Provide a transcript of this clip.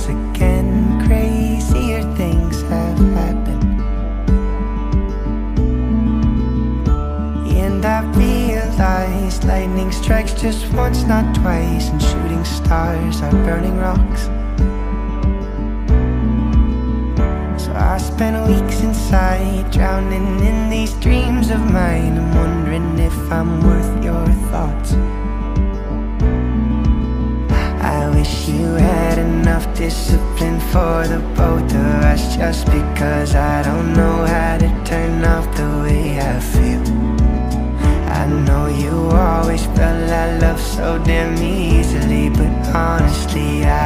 once again. Crazier things have happened, and I realize lightning strikes just once, not twice, and shooting stars are burning rocks. So I spent weeks inside, drowning in these dreams of mine. I'm wondering if I'm worth your thoughts. I wish you had enough discipline for the both of us, just because I don't know how to turn off the way I feel. I know you always felt I love so damn easily, but honestly